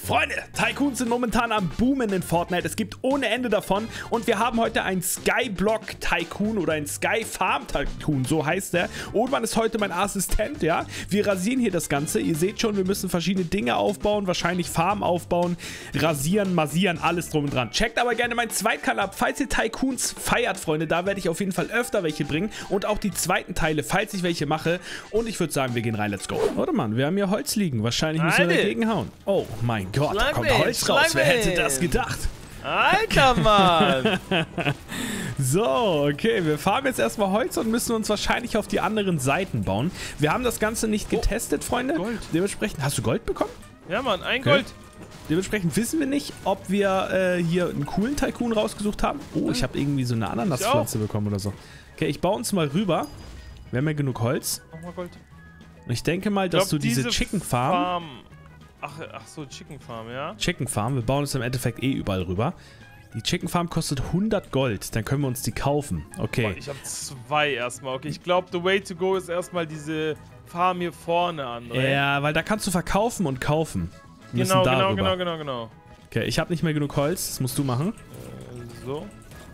Freunde, Tycoons sind momentan am Boomen in Fortnite. Es gibt ohne Ende davon. Und wir haben heute einen Skyblock Tycoon oder einen Sky Farm Tycoon, so heißt der. Oldman ist heute mein Assistent, ja. Wir rasieren hier das Ganze. Ihr seht schon, wir müssen verschiedene Dinge aufbauen, wahrscheinlich Farm aufbauen, rasieren, massieren, alles drum und dran. Checkt aber gerne meinen Zweitkanal ab, falls ihr Tycoons feiert, Freunde. Da werde ich auf jeden Fall öfter welche bringen. Und auch die zweiten Teile, falls ich welche mache. Und ich würde sagen, wir gehen rein, let's go. Warte mal, wir haben hier Holz liegen. Wahrscheinlich müssen wir dagegen hauen. Oh mein Gott, da kommt Holz raus. Wer hätte das gedacht? Alter Mann! So, okay, wir farmen jetzt erstmal Holz und müssen uns wahrscheinlich auf die anderen Seiten bauen. Wir haben das Ganze nicht getestet, Freunde. Gold. Dementsprechend, hast du Gold bekommen? Ja, Mann, ein Gold. Dementsprechend wissen wir nicht, ob wir hier einen coolen Tycoon rausgesucht haben. Oh, ich habe irgendwie so eine Ananaspflanze bekommen oder so. Okay, ich baue uns mal rüber. Wir haben ja genug Holz. Mach mal Gold. Und ich denke mal, dass du diese Chicken Farm... Ach so, Chicken Farm, ja? Chicken Farm, wir bauen uns im Endeffekt eh überall rüber. Die Chicken Farm kostet 100 Gold, dann können wir uns die kaufen. Okay. Boah, ich habe 2 erstmal. Okay, ich glaube, the way to go ist erstmal diese Farm hier vorne, André. Ja, weil da kannst du verkaufen und kaufen. Genau. Okay, ich habe nicht mehr genug Holz, das musst du machen. So.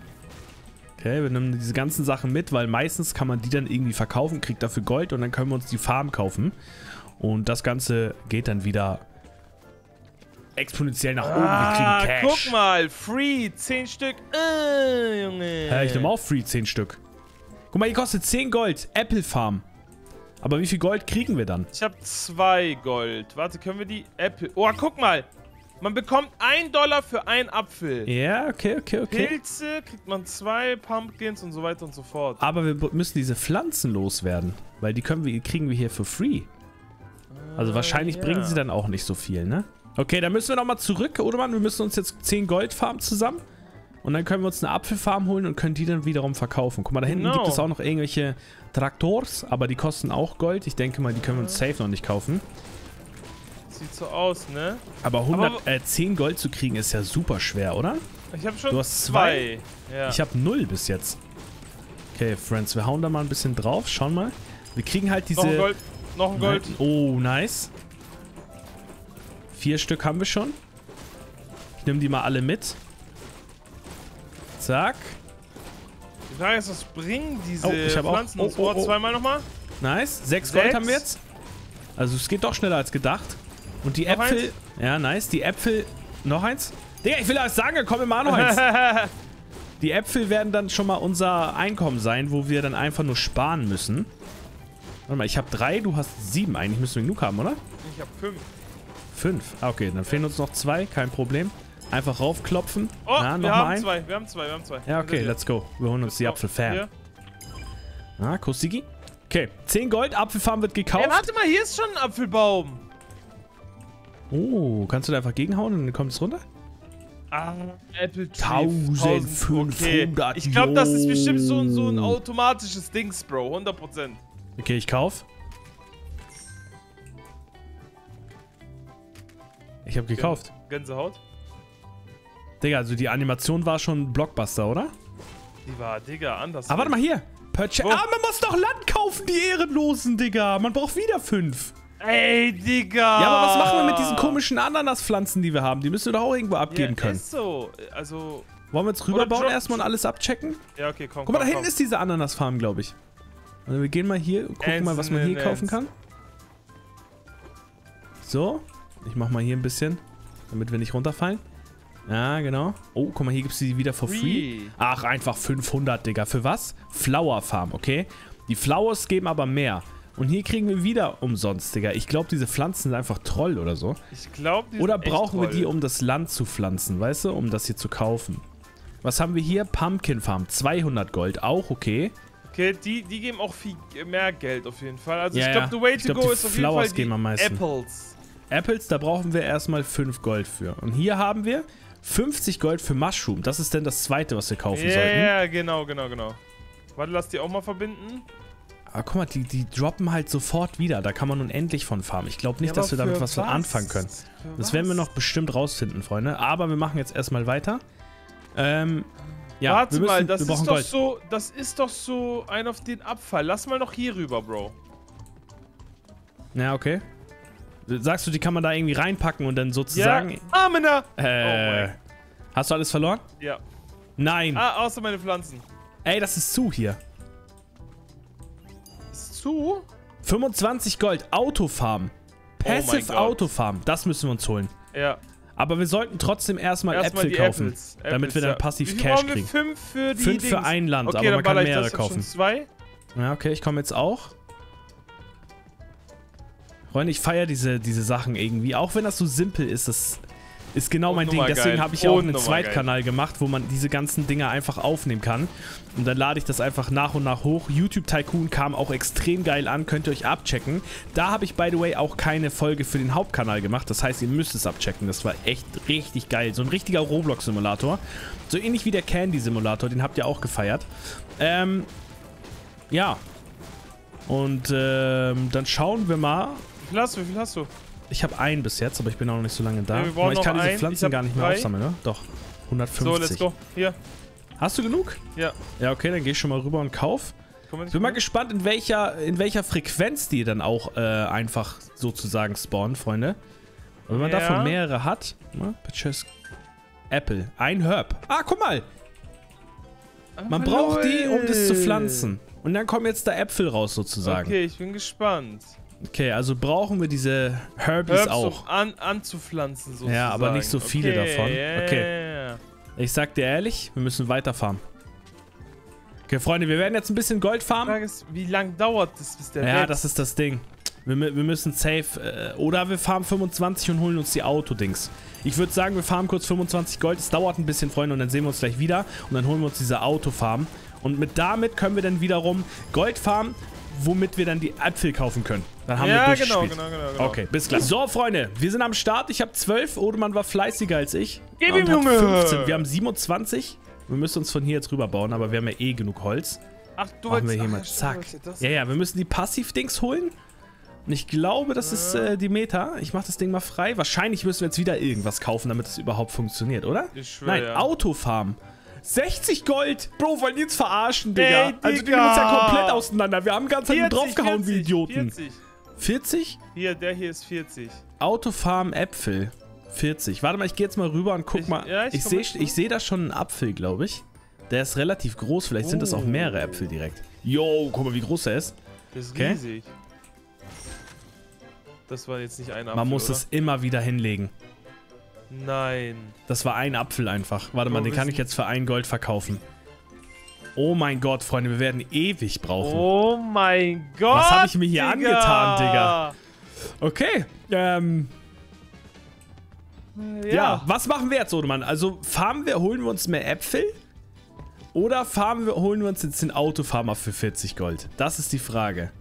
Okay, wir nehmen diese ganzen Sachen mit, weil meistens kann man die dann irgendwie verkaufen, kriegt dafür Gold und dann können wir uns die Farm kaufen. Und das Ganze geht dann wieder exponentiell nach oben. Wir kriegen Cash. Guck mal, free, 10 Stück. Junge. Ich nehme auch free 10 Stück. Guck mal, die kostet 10 Gold. Apple Farm. Aber wie viel Gold kriegen wir dann? Ich habe 2 Gold. Warte, können wir die Apple... Oh, guck mal. Man bekommt $1 für einen Apfel. Ja, okay. Pilze kriegt man 2, Pumpkins und so weiter und so fort. Aber wir müssen diese Pflanzen loswerden. Weil die kriegen wir hier for free. Also wahrscheinlich bringen sie dann auch nicht so viel, ne? Okay, dann müssen wir nochmal zurück, oder Mann? Wir müssen uns jetzt 10 Gold farmen zusammen. Und dann können wir uns eine Apfelfarm holen und können die dann wiederum verkaufen. Guck mal, da hinten gibt es auch noch irgendwelche Traktors, aber die kosten auch Gold. Ich denke mal, die können wir uns safe noch nicht kaufen. Sieht so aus, ne? Aber 10 Gold zu kriegen ist ja super schwer, oder? Ich habe schon Du hast 2. Ja. Ich habe 0 bis jetzt. Okay, Friends, wir hauen da mal ein bisschen drauf. Schauen mal. Wir kriegen halt diese... Noch ein Gold. Oh, nice. 4 Stück haben wir schon. Ich nehme die mal alle mit. Zack. Die Frage ist, was bringen diese Pflanzen? Zweimal nochmal. Nice. 6 Gold haben wir jetzt. Also es geht doch schneller als gedacht. Und die Äpfel... Ja, nice. Die Äpfel... Noch eins? Digga, ich will alles sagen, komm immer noch eins. Die Äpfel werden dann schon mal unser Einkommen sein, wo wir dann einfach nur sparen müssen. Warte mal, ich habe 3, du hast 7. Eigentlich müssen wir genug haben, oder? Ich habe 5. 5? Ah, okay, dann fehlen uns noch 2, kein Problem. Einfach raufklopfen. Oh, ja, wir haben 2. Ja, okay, let's go. Wir holen uns die Apfelfarm. Ah, Kusigi. Okay, 10 Gold, Apfelfarm wird gekauft. Ey, warte mal, hier ist schon ein Apfelbaum. Oh, kannst du da einfach gegenhauen und dann kommt es runter? Ah, Apple Tree. 1500. Okay. Ich glaube, das ist bestimmt so ein automatisches Dings, Bro. 100%. Okay, ich kauf. Ich habe gekauft. Gänsehaut. Digga, also die Animation war schon Blockbuster, oder? Die war, Digga, anders. Aber warte mal hier. Man muss doch Land kaufen, die Ehrenlosen, Digga. Man braucht wieder 5. Ey, Digga. Ja, aber was machen wir mit diesen komischen Ananaspflanzen, die wir haben? Die müssen wir doch auch irgendwo abgeben können. Ist so. Also... Wollen wir jetzt rüberbauen erstmal und alles abchecken? Ja, okay, komm. Guck mal, da hinten ist diese Ananasfarm, glaube ich. Also wir gehen mal hier und gucken mal, was man hier kaufen kann. So. Ich mach mal hier ein bisschen, damit wir nicht runterfallen. Ja, genau. Oh, guck mal, hier gibt es die wieder for free. Ach, einfach 500, Digga. Für was? Flower Farm, okay? Die Flowers geben aber mehr. Und hier kriegen wir wieder umsonst, Digga. Ich glaube, diese Pflanzen sind einfach Troll oder so. Ich glaube, die sind Oder brauchen wir die, um das Land zu pflanzen, weißt du? Um das hier zu kaufen. Was haben wir hier? Pumpkin Farm. 200 Gold, auch okay. Okay, die geben auch viel mehr Geld auf jeden Fall. Also ja, ich glaube, the way to go ist auf jeden Fall die Apples. Apples, da brauchen wir erstmal 5 Gold für. Und hier haben wir 50 Gold für Mushroom. Das ist dann das zweite, was wir kaufen sollten. Ja, genau. Warte, lass die auch mal verbinden. Aber guck mal, die droppen halt sofort wieder. Da kann man unendlich von farmen. Ich glaube nicht, dass wir damit was anfangen können. Das werden wir noch bestimmt rausfinden, Freunde. Aber wir machen jetzt erstmal weiter. Ja, warte mal, das ist doch so ein auf den Abfall. Lass mal noch hier rüber, Bro. Ja, okay. Sagst du, die kann man da irgendwie reinpacken und dann sozusagen... Ja. Amena! Oh hast du alles verloren? Ja. Nein. Außer meine Pflanzen. Ey, das ist zu hier. Ist zu? 25 Gold, Autofarm. Passive Autofarm, das müssen wir uns holen. Ja. Aber wir sollten trotzdem erstmal Äpfel kaufen, damit wir dann passiv Cash kriegen. 5 für die 5 für ein Land, okay, aber man kann mehrere ich kaufen. Schon 2. Ja, okay, ich komme jetzt auch. Freunde, ich feiere diese Sachen irgendwie. Auch wenn das so simpel ist, das ist genau mein Ding. Deswegen habe ich ja auch einen Zweitkanal gemacht, wo man diese ganzen Dinger einfach aufnehmen kann. Und dann lade ich das einfach nach und nach hoch. YouTube Tycoon kam auch extrem geil an, könnt ihr euch abchecken. Da habe ich, by the way, auch keine Folge für den Hauptkanal gemacht. Das heißt, ihr müsst es abchecken. Das war echt richtig geil. So ein richtiger Roblox-Simulator. So ähnlich wie der Candy-Simulator, den habt ihr auch gefeiert. Ja. Und dann schauen wir mal. Wie viel hast du? Ich habe einen bis jetzt, aber ich bin auch noch nicht so lange da. Ja, ich kann diese Pflanzen gar nicht mehr aufsammeln, ne? Doch. 150. So, let's go. Hier. Hast du genug? Ja. Ja, okay, dann geh ich schon mal rüber und kauf. Ich bin mal gespannt, in welcher Frequenz die dann auch einfach sozusagen spawnen, Freunde. Und wenn man davon mehrere hat. Purchase Apple. Ein Herb. Ah, guck mal. Man braucht die, um das zu pflanzen. Und dann kommen jetzt da Äpfel raus, sozusagen. Okay, ich bin gespannt. Okay, also brauchen wir diese Herbies auch. Um anzupflanzen, sozusagen. Ja, aber nicht so viele davon. Okay. Yeah. Ich sag dir ehrlich, wir müssen weiter farmen. Okay, Freunde, wir werden jetzt ein bisschen Gold farmen. Die Frage ist, wie lange dauert das, bis der Ja, wächst? das ist das Ding. Wir müssen safe, oder wir farmen 25 und holen uns die Autodings. Ich würde sagen, wir farmen kurz 25 Gold. Es dauert ein bisschen, Freunde, und dann sehen wir uns gleich wieder. Und dann holen wir uns diese Autofarm. Und damit können wir dann wiederum Gold farmen, womit wir dann die Äpfel kaufen können. Dann haben wir durchgespielt. Genau. Okay, bis gleich. So, Freunde, wir sind am Start. Ich habe 12. Odemann war fleißiger als ich. Gib ihm, Junge! 15. Wir haben 27. Wir müssen uns von hier jetzt rüber bauen, aber wir haben ja eh genug Holz. Ach, du machen wir hier mal. Zack. Ja, wir müssen die Passiv-Dings holen. Und ich glaube, das ist die Meta. Ich mache das Ding mal frei. Wahrscheinlich müssen wir jetzt wieder irgendwas kaufen, damit es überhaupt funktioniert, oder? Ich schwör, Nein, ja. Autofarm. 60 Gold! Bro, wollen die uns verarschen, Digga? Ey, Also die nehmen uns ja komplett auseinander. Wir haben ganz Zeit draufgehauen 40, wie Idioten. 40. 40? Hier, der hier ist 40. Autofarm Äpfel. 40. Warte mal, ich gehe jetzt mal rüber und guck mal. Ja, ich seh da schon einen Apfel, glaube ich. Der ist relativ groß. Vielleicht sind das auch mehrere Äpfel direkt. Yo, guck mal, wie groß der ist. Das ist riesig. Das war jetzt nicht ein Apfel, Man muss es immer wieder hinlegen. Nein. Das war ein Apfel einfach. Warte mal, den kann ich jetzt für 1 Gold verkaufen. Oh mein Gott, Freunde, wir werden ewig brauchen. Oh mein Gott, was habe ich mir hier angetan, Digga? Okay, ja, was machen wir jetzt, Odemann? Also, holen wir uns mehr Äpfel? Oder holen wir uns jetzt den Autofarmer für 40 Gold? Das ist die Frage.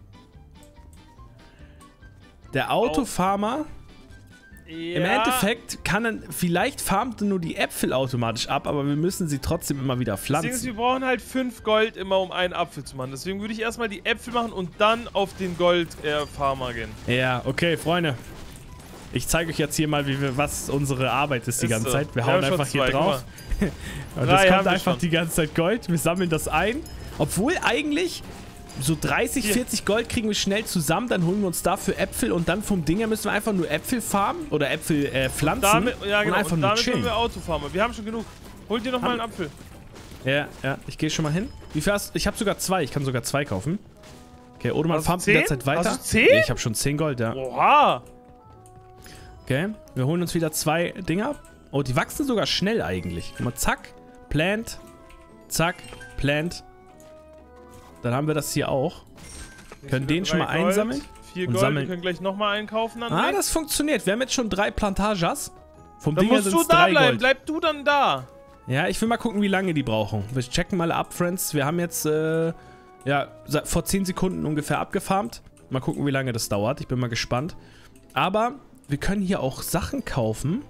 Der Autofarmer... Ja. Im Endeffekt vielleicht farmt er nur die Äpfel automatisch ab, aber wir müssen sie trotzdem immer wieder pflanzen. Deswegen, wir brauchen halt 5 Gold immer, um einen Apfel zu machen. Deswegen würde ich erstmal die Äpfel machen und dann auf den Gold-Farmer gehen. Ja, okay, Freunde. Ich zeige euch jetzt hier mal, was unsere Arbeit ist die ganze Zeit. Wir hauen einfach hier drauf. Und das kommt einfach die ganze Zeit Gold. Wir sammeln das ein. Obwohl eigentlich... So 30, 40 Gold kriegen wir schnell zusammen, dann holen wir uns dafür Äpfel und dann vom Ding her müssen wir einfach nur Äpfel farmen oder Äpfel pflanzen und, einfach nur chillen. Können wir Autofarmer. Wir haben schon genug. Hol dir noch mal einen Apfel. Ja, ich gehe schon mal hin. Wie viel hast du? Ich habe sogar 2. Ich kann sogar 2 kaufen. Okay, Odemann farmt die ganze Zeit weiter. Hast du 10? Nee, ich habe schon 10 Gold, ja. Oha! Okay, wir holen uns wieder 2 Dinger. Oh, die wachsen sogar schnell eigentlich. Guck mal, zack, plant, zack, plant. Dann haben wir das hier auch. Können den schon mal einsammeln. 4 Gold, wir können gleich nochmal einkaufen. Das funktioniert. Wir haben jetzt schon 3 Plantages. Vom Ding her sind es 3 Gold. Dann musst du da bleiben. Bleib du dann da. Ja, ich will mal gucken, wie lange die brauchen. Wir checken mal ab, Friends. Wir haben jetzt, vor 10 Sekunden ungefähr abgefarmt. Mal gucken, wie lange das dauert. Ich bin mal gespannt. Aber wir können hier auch Sachen kaufen.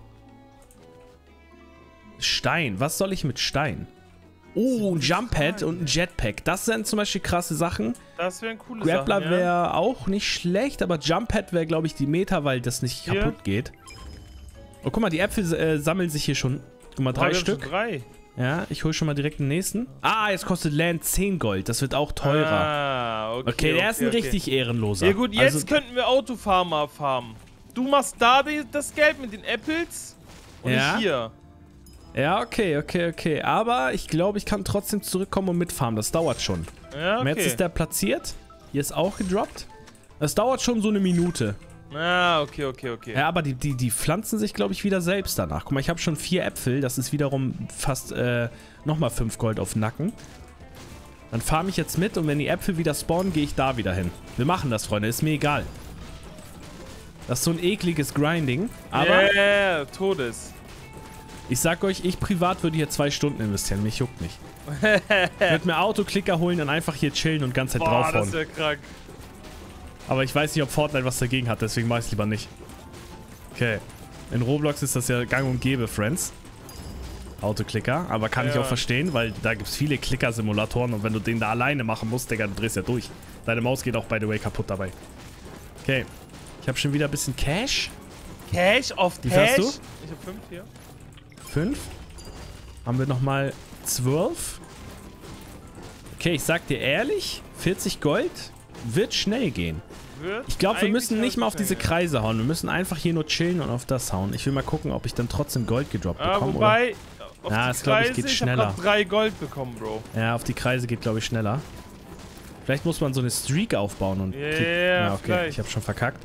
Stein. Was soll ich mit Stein? Oh, ein Jump-Pad und ein Jetpack. Das sind zum Beispiel krasse Sachen. Das wären coole Grappler Sachen, wäre auch nicht schlecht, aber Jump-Pad wäre, glaube ich, die Meta, weil das nicht kaputt geht. Oh, guck mal, die Äpfel sammeln sich hier schon. Guck mal, 3 Stück. 3. Ja, ich hole schon mal direkt den nächsten. Ah, jetzt kostet Land 10 Gold. Das wird auch teurer. Ah, okay, der ist ein richtig ehrenloser. Ja gut, jetzt könnten wir Autofarmer farmen. du machst da das Geld mit den Apples und ich hier. Ja, okay. Aber ich glaube, ich kann trotzdem zurückkommen und mitfarmen. Das dauert schon. Ja, okay. Jetzt ist der platziert. Hier ist auch gedroppt. Das dauert schon so eine Minute. Ah, okay. Ja, aber die pflanzen sich, glaube ich, wieder selbst danach. Guck mal, ich habe schon 4 Äpfel. Das ist wiederum fast nochmal 5 Gold auf den Nacken. Dann farme ich jetzt mit und wenn die Äpfel wieder spawnen, gehe ich da wieder hin. Wir machen das, Freunde. Ist mir egal. Das ist so ein ekliges Grinding. Aber Todes. ich sag euch, ich privat würde hier 2 Stunden investieren. Mich juckt nicht. Ich würde mir Autoklicker holen und einfach hier chillen und ganze Zeit draufhauen. Das wäre krank. Aber ich weiß nicht, ob Fortnite was dagegen hat, deswegen mache ich es lieber nicht. Okay. In Roblox ist das ja gang und gäbe, Friends. Autoklicker. Aber kann ich auch verstehen, weil da gibt es viele Klicker-Simulatoren und wenn du den da alleine machen musst, Digga, du drehst ja durch. Deine Maus geht auch, by the way, kaputt dabei. Okay. Ich habe schon wieder ein bisschen Cash. Cash auf Wie Cash? hast du? Ich habe 5 hier. 5. Haben wir nochmal 12. Okay, ich sag dir ehrlich, 40 Gold wird schnell gehen. Ich glaube, wir müssen nicht mal auf diese Kreise hauen. Wir müssen einfach hier nur chillen und auf das hauen. Ich will mal gucken, ob ich dann trotzdem Gold gedroppt bekomme. Wobei, auf das glaube ich geht schneller. Ich habe 3 Gold bekommen, Bro. Ja, auf die Kreise geht, glaube ich, schneller. Vielleicht muss man so eine Streak aufbauen und ja, okay, vielleicht. Ich habe schon verkackt.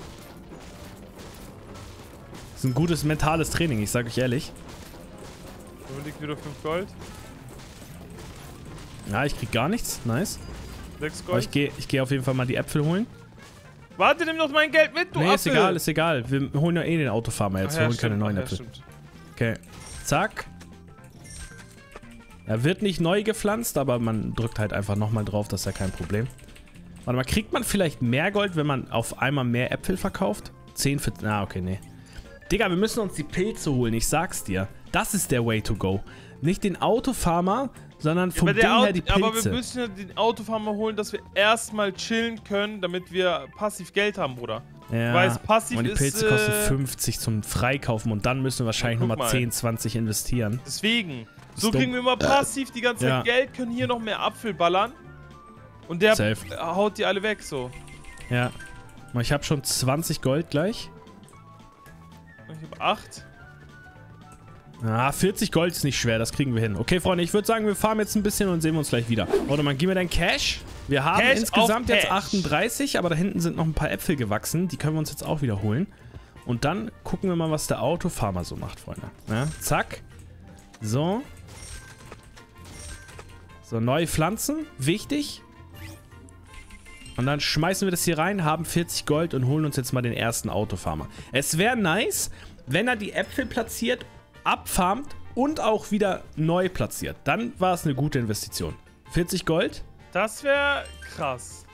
Das ist ein gutes mentales Training, ich sage euch ehrlich. Wo liegt wieder 5 Gold? Ja, ich krieg gar nichts. Nice. 6 Gold. Aber ich geh auf jeden Fall mal die Äpfel holen. Warte, nimm doch mein Geld mit, du Nee, Apfel. ist egal. Wir holen ja eh den Autofarmer jetzt. Wir holen keine neuen Äpfel. Okay. Zack. Er wird nicht neu gepflanzt, aber man drückt halt einfach nochmal drauf, das ist ja kein Problem. Warte mal, kriegt man vielleicht mehr Gold, wenn man auf einmal mehr Äpfel verkauft? 10 für... Ah, okay, nee. Digga, wir müssen uns die Pilze holen, ich sag's dir. Das ist der Way to go. Nicht den Autofarmer, sondern vom Ding her die Pilze. Aber wir müssen ja den Autofarmer holen, dass wir erstmal chillen können, damit wir passiv Geld haben, Bruder. Ja, weil es passiv und die Pilze kosten 50 zum Freikaufen und dann müssen wir wahrscheinlich nochmal 10, 20 investieren. Deswegen. So kriegen wir immer passiv die ganze Zeit Geld, können hier noch mehr Apfel ballern. Und der haut die alle weg, so. Ja. Ich habe schon 20 Gold gleich. Ich habe 8. Ah, 40 Gold ist nicht schwer, das kriegen wir hin. Okay, Freunde, ich würde sagen, wir farmen jetzt ein bisschen und sehen wir uns gleich wieder. Warte mal, gib mir dein Cash. Wir haben insgesamt jetzt 38, aber da hinten sind noch ein paar Äpfel gewachsen. Die können wir uns jetzt auch wieder holen. Und dann gucken wir mal, was der Autofarmer so macht, Freunde. Ja, zack. So. So, neue Pflanzen. Wichtig. Und dann schmeißen wir das hier rein, haben 40 Gold und holen uns jetzt mal den ersten Autofarmer. Es wäre nice, wenn er die Äpfel platziert, abfarmt und auch wieder neu platziert. Dann war es eine gute Investition. 40 Gold. Das wäre krass.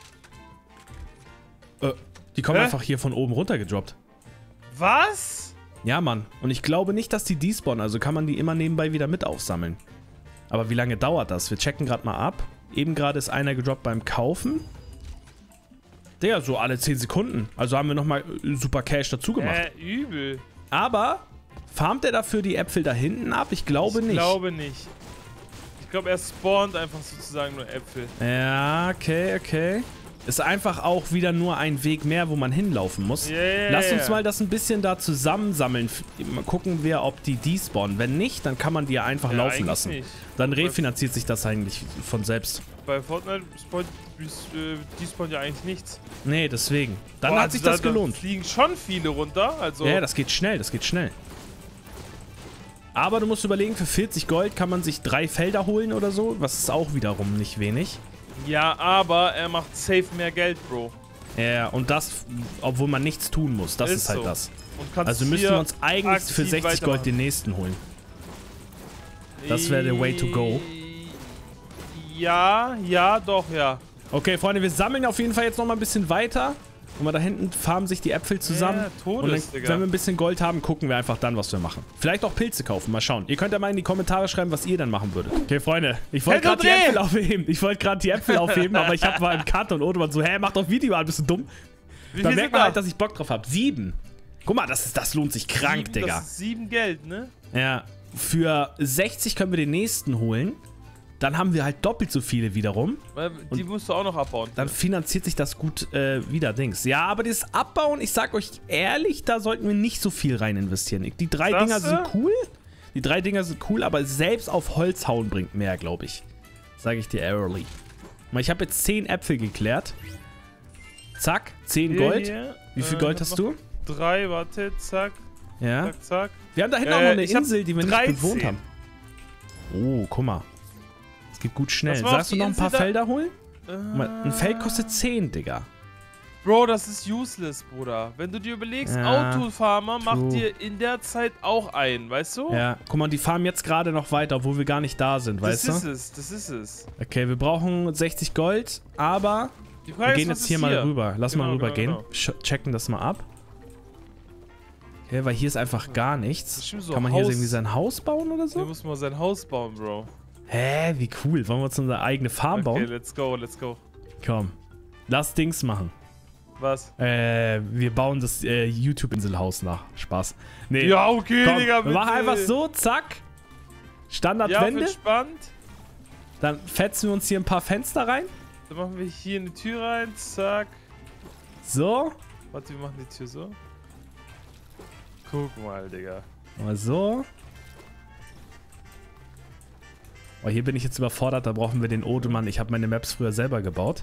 Die kommen einfach hier von oben runter gedroppt. Was? Ja, Mann. Und ich glaube nicht, dass die despawnen. Also kann man die immer nebenbei wieder mit aufsammeln. Aber wie lange dauert das? Wir checken gerade mal ab. Eben gerade ist einer gedroppt beim Kaufen. Digga, so alle 10 Sekunden. Also haben wir nochmal super Cash dazu gemacht. Übel. Aber farmt er dafür die Äpfel da hinten ab? Ich glaube nicht. Ich glaube nicht. Ich glaube, er spawnt einfach sozusagen nur Äpfel. Ja, okay. Ist einfach auch wieder nur ein Weg mehr, wo man hinlaufen muss. Lasst uns mal das ein bisschen da zusammensammeln. Mal gucken wir, ob die despawnen. Wenn nicht, dann kann man die ja einfach laufen lassen. Nicht. Dann refinanziert sich das eigentlich von selbst. Bei Fortnite despawnt ja eigentlich nichts. Nee, deswegen. Dann hat sich das gelohnt. Da fliegen schon viele runter. Also ja, das geht schnell, Aber du musst überlegen, für 40 Gold kann man sich 3 Felder holen oder so. Was ist auch wiederum nicht wenig. Ja, aber er macht safe mehr Geld, Bro. Ja, und das, obwohl man nichts tun muss. Das ist halt so. Das. Also müssen wir uns eigentlich für 60 Gold den nächsten holen. Das wäre der Way to go. Ja, doch. Okay, Freunde, wir sammeln auf jeden Fall jetzt noch mal ein bisschen weiter. Guck mal, da hinten farmen sich die Äpfel zusammen. Und dann, wenn wir ein bisschen Gold haben, gucken wir einfach dann, was wir machen. Vielleicht auch Pilze kaufen, mal schauen. Ihr könnt ja mal in die Kommentare schreiben, was ihr dann machen würdet. Okay, Freunde, ich wollte gerade die Äpfel aufheben. Aber ich war im Cut und Odoman so, mach doch Video an, bist du dumm? Dann merkt man halt, dass ich Bock drauf habe. 7. Guck mal, das lohnt sich krank, Digga. Das ist 7 Geld, ne? Ja, für 60 können wir den nächsten holen. dann haben wir halt doppelt so viele wiederum. Die musst du auch noch abbauen. Dann finanziert sich das gut wieder, Dings. Ja, aber das Abbauen, ich sag euch ehrlich, da sollten wir nicht so viel rein investieren. Die 3 Dinger sind cool. Die 3 Dinger sind cool, aber selbst auf Holz hauen bringt mehr, glaube ich. Sage ich dir early. Ich habe jetzt 10 Äpfel geklärt. Zack, 10 Gold. Hier. Wie viel Gold hast du? 3, warte, zack. Ja. Zack, zack. Wir haben da hinten auch noch eine Insel, die wir nicht bewohnt haben. Oh, guck mal. Es geht gut schnell. Sagst du noch ein paar Felder holen? Ein Feld kostet 10, Digga. Bro, das ist useless, Bruder. Wenn du dir überlegst, Autofarmer macht dir in der Zeit auch ein, weißt du? Ja, guck mal, die farmen jetzt gerade noch weiter, obwohl wir gar nicht da sind, weißt du? Das ist es. Okay, wir brauchen 60 Gold, aber wir gehen jetzt hier mal rüber. Lass mal rüber gehen. Checken das mal ab. Okay, weil hier ist einfach gar nichts. So kann man hier irgendwie sein Haus bauen oder so? Hier muss man sein Haus bauen, Bro. Hä, wie cool. Wollen wir uns unsere eigene Farm bauen? Okay, let's go. Komm, lass Dings machen. Was? Wir bauen das YouTube-Inselhaus nach. Spaß. Nee. Ja, okay, komm, Digga, bitte. Mach einfach so, zack. Standardwände. Ja, spannend. Dann fetzen wir uns hier ein paar Fenster rein. Dann machen wir hier eine Tür rein, zack. So. Warte, wir machen die Tür so. Guck mal, Digga. Mal so. Oh, hier bin ich jetzt überfordert, da brauchen wir den Odemann. Ich habe meine Maps früher selber gebaut.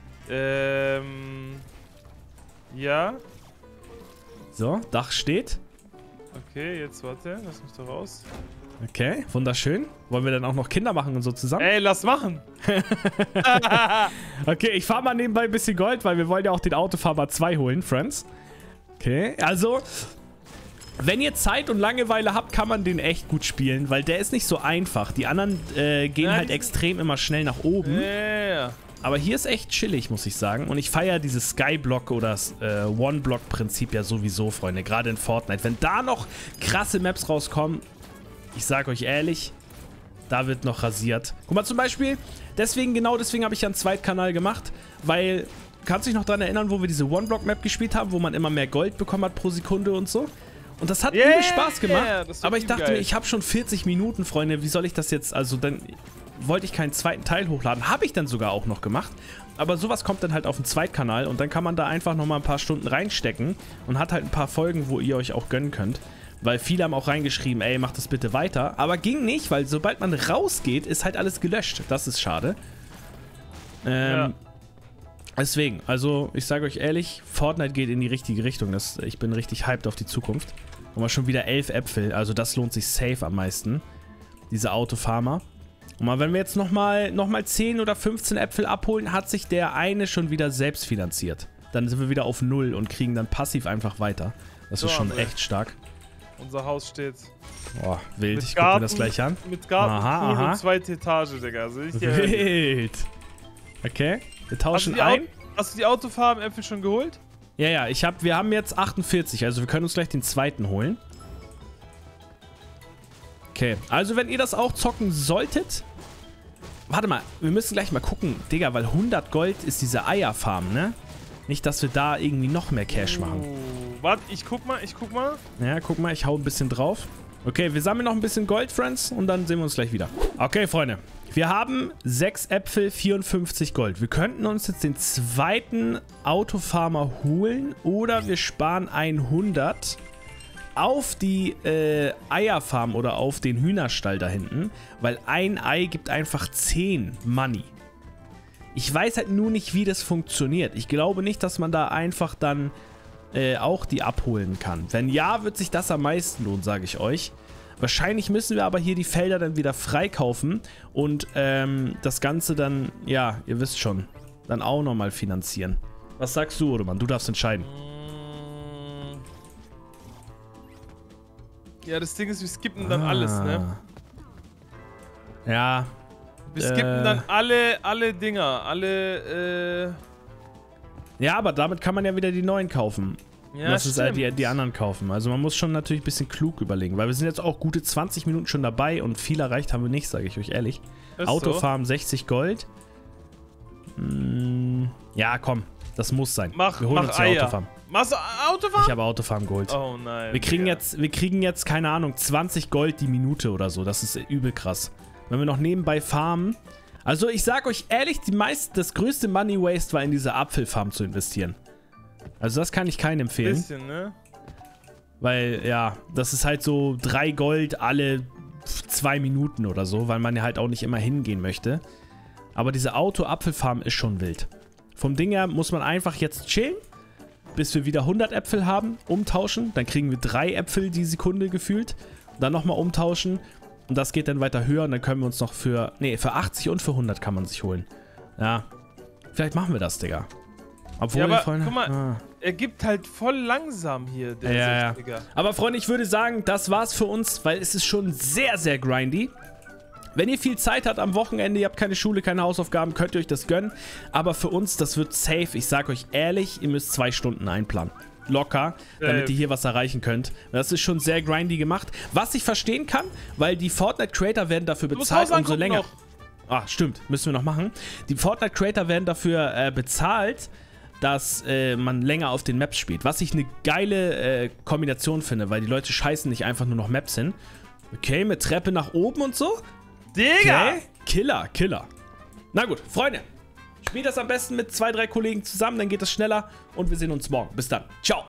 Ja. So, Dach steht. Okay, jetzt warte, lass mich doch raus. Okay, wunderschön. Wollen wir dann auch noch Kinder machen und so zusammen? Ey, lass machen! Okay, ich fahre mal nebenbei ein bisschen Gold, weil wir wollen ja auch den Autofarmer 2 holen, Friends. Okay, also, wenn ihr Zeit und Langeweile habt, kann man den echt gut spielen, weil der ist nicht so einfach. Die anderen gehen halt extrem immer schnell nach oben. Ja. Aber hier ist echt chillig, muss ich sagen. Und ich feiere dieses Skyblock oder das One-Block-Prinzip ja sowieso, Freunde. Gerade in Fortnite. Wenn da noch krasse Maps rauskommen, ich sag euch ehrlich, da wird noch rasiert. Guck mal, zum Beispiel, genau deswegen habe ich ja einen Zweitkanal gemacht, weil, kannst du dich noch daran erinnern, wo wir diese One-Block-Map gespielt haben, wo man immer mehr Gold bekommen hat pro Sekunde und so? Und das hat übel Spaß gemacht. Aber ich dachte mir, ich habe schon 40 Minuten, Freunde, wie soll ich das jetzt, also dann wollte ich keinen zweiten Teil hochladen. Habe ich dann sogar auch noch gemacht. Aber sowas kommt dann halt auf den Zweitkanal und dann kann man da einfach nochmal ein paar Stunden reinstecken und hat halt ein paar Folgen, wo ihr euch auch gönnen könnt. Weil viele haben auch reingeschrieben, ey, macht das bitte weiter. Aber ging nicht, weil sobald man rausgeht, ist halt alles gelöscht. Das ist schade. Ja. Deswegen, also ich sage euch ehrlich, Fortnite geht in die richtige Richtung. Ich bin richtig hyped auf die Zukunft. Und mal schon wieder 11 Äpfel, also das lohnt sich safe am meisten. Diese Autofarmer. Und mal, wenn wir jetzt nochmal 10 oder 15 Äpfel abholen, hat sich der eine schon wieder selbst finanziert. Dann sind wir wieder auf 0 und kriegen dann passiv einfach weiter. Das ist schon echt stark. Unser Haus steht. Boah, wild. Ich gucke mir das gleich an. Mit Garten, Pool und 2. Etage, Digga. Also wild. Okay, wir tauschen ein. Hast du die Autofarm-Äpfel schon geholt? Ja, wir haben jetzt 48, also wir können uns gleich den zweiten holen. Okay, also wenn ihr das auch zocken solltet... Warte mal, wir müssen gleich mal gucken, Digga, weil 100 Gold ist diese Eierfarm, ne? Nicht, dass wir da irgendwie noch mehr Cash machen. Warte, ich guck mal. Ja, guck mal, ich hau ein bisschen drauf. Okay, wir sammeln noch ein bisschen Gold, Friends, und dann sehen wir uns gleich wieder. Okay, Freunde, wir haben 6 Äpfel, 54 Gold. Wir könnten uns jetzt den zweiten Autofarmer holen oder wir sparen 100 auf die Eierfarm oder auf den Hühnerstall da hinten, weil ein Ei gibt einfach 10 Money. Ich weiß halt nur nicht, wie das funktioniert. Ich glaube nicht, dass man da einfach dann auch die abholen kann. Wenn ja, wird sich das am meisten lohnen, sage ich euch. Wahrscheinlich müssen wir aber hier die Felder dann wieder freikaufen und das Ganze dann, ja, ihr wisst schon, dann auch nochmal finanzieren. Was sagst du, Odemann? Du darfst entscheiden. Ja, das Ding ist, wir skippen dann alles, ne? Ja. Wir skippen dann alle Dinger, alle, Ja, aber damit kann man ja wieder die neuen kaufen. Ja, das ist halt die anderen kaufen. Also man muss schon natürlich ein bisschen klug überlegen, weil wir sind jetzt auch gute 20 Minuten schon dabei und viel erreicht haben wir nicht, sage ich euch ehrlich. Autofarm 60 Gold. Ja, komm, das muss sein. Wir holen uns die Autofarm. Machst du Autofarm? Ich habe Autofarm geholt. Oh nein. Wir kriegen jetzt, keine Ahnung, 20 Gold die Minute oder so. Das ist übel krass. Wenn wir noch nebenbei farmen. Also ich sag euch ehrlich, das größte Money Waste war in diese Apfelfarm zu investieren. Also das kann ich keinen empfehlen. Bisschen, ne? Weil, ja, das ist halt so 3 Gold alle 2 Minuten oder so, weil man ja halt auch nicht immer hingehen möchte. Aber diese Auto-Apfelfarm ist schon wild. Vom Ding her muss man einfach jetzt chillen, bis wir wieder 100 Äpfel haben, umtauschen. Dann kriegen wir 3 Äpfel die Sekunde gefühlt. Dann nochmal umtauschen. Und das geht dann weiter höher und dann können wir uns noch für 80 und für 100 kann man sich holen. Ja, vielleicht machen wir das, Digga. Obwohl, ja, aber Freunde, guck mal, er gibt halt voll langsam hier, der 60er. Aber Freunde, ich würde sagen, das war's für uns, weil es ist schon sehr, sehr grindy. Wenn ihr viel Zeit habt am Wochenende, ihr habt keine Schule, keine Hausaufgaben, könnt ihr euch das gönnen. Aber für uns, das wird safe. Ich sag euch ehrlich, ihr müsst 2 Stunden einplanen. Locker, damit ihr hier was erreichen könnt. Das ist schon sehr grindy gemacht. Was ich verstehen kann, weil die Fortnite-Creator werden dafür bezahlt, umso länger... noch. Ah, stimmt. Müssen wir noch machen. Die Fortnite-Creator werden dafür bezahlt, dass man länger auf den Maps spielt. Was ich eine geile Kombination finde, weil die Leute scheißen nicht einfach nur noch Maps hin. Okay, mit Treppe nach oben und so. Digga! Okay. Killer. Na gut, Freunde. Spielt das am besten mit 2, 3 Kollegen zusammen, dann geht das schneller und wir sehen uns morgen. Bis dann. Ciao.